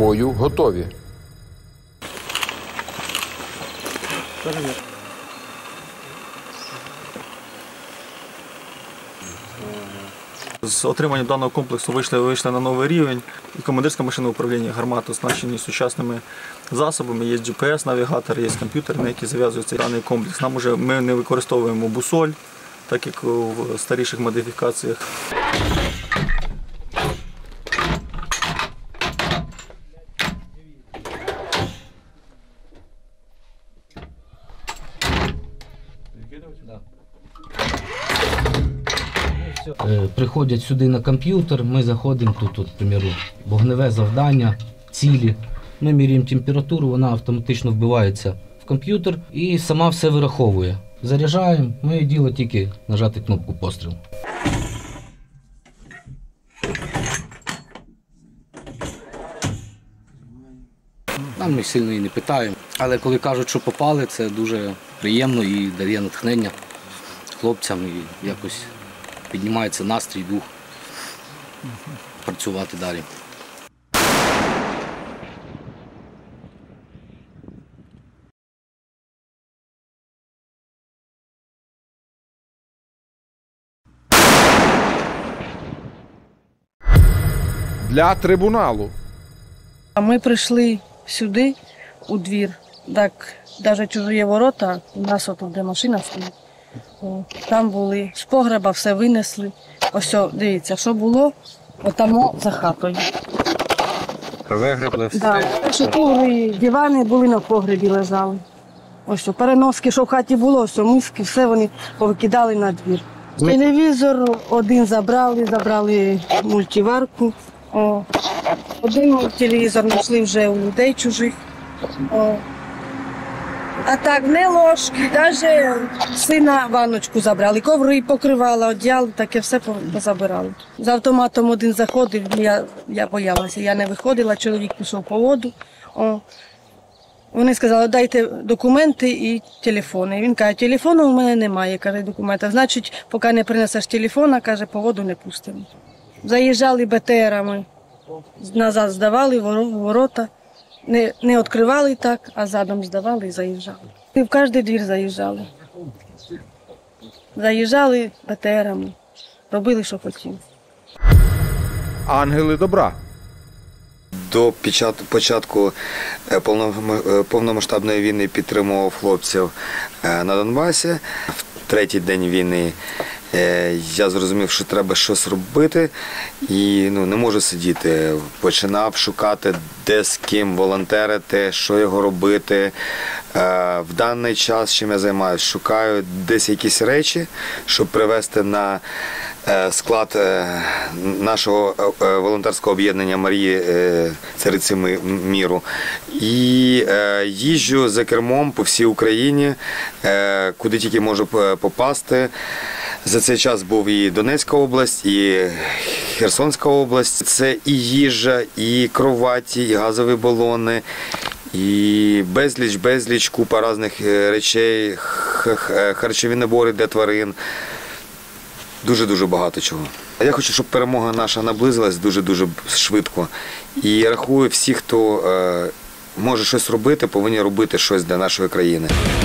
бою готові. З отриманням даного комплексу вийшли на новий рівень. І командирська машина управління гармат оснащені сучасними засобами. Є GPS-навігатор, є комп'ютер, на який зав'язується даний комплекс. Ми не використовуємо бусоль, так як у старіших модифікаціях. Приходять сюди на комп'ютер, ми заходимо, тут, к примеру, вогневе завдання, цілі. Ми міряємо температуру, вона автоматично вбивається в комп'ютер і сама все вираховує. Заряджаємо, моє діло тільки нажати кнопку постріл. Нам ми сильно і не питаємо, але коли кажуть, що попали, це дуже приємно і дає натхнення хлопцям і якось піднімається настрій, дух працювати далі. Для трибуналу. Ми прийшли сюди, у двір, так, навіть чужі ворота, у нас тут, де машина стоїть. Там були, з погреба все винесли. Ось, дивіться, що було, отамо за хатою. Вигребли все? Так, що дивани були на погребі, лежали. Ось, переноски, що в хаті було, ось, миски, все вони повикидали на двір. Телевізор один забрали мультиварку. Один телевізор знайшли вже у людей чужих. А так, не ложки, навіть сина ванночку забрали, коври покривала, одіяли, таке все позабирали. З автоматом один заходив, я боялася, я не виходила, чоловік пішов по воду. Вони сказали, дайте документи і телефони. Він каже, телефону у мене немає, каже, документів. Значить, поки не принесеш телефона, каже, по воду не пустимо. Заїжджали БТРами, назад здавали ворота. Не відкривали так, а задом здавали і заїжджали. І в кожен двір заїжджали. Заїжджали БТРами, робили, що хотіли. Ангели добра. До початку повномасштабної війни підтримував хлопців на Донбасі. В третій день війни я зрозумів, що треба щось робити і не можу сидіти. Починав шукати, де з ким волонтерити, що його робити. В даний час, чим я займаюся, шукаю десь якісь речі, щоб привезти на склад нашого волонтерського об'єднання Марії Цариці Миру. І їжджу за кермом по всій Україні, куди тільки можу попасти. За цей час був і Донецька область, і Херсонська область. Це і їжа, і кроваті, і газові балони, і безліч, купа різних речей, харчові набори для тварин. Дуже-дуже багато чого. Я хочу, щоб перемога наша наблизилась дуже-дуже швидко. І рахую, всі, хто може щось робити, повинні робити щось для нашої країни.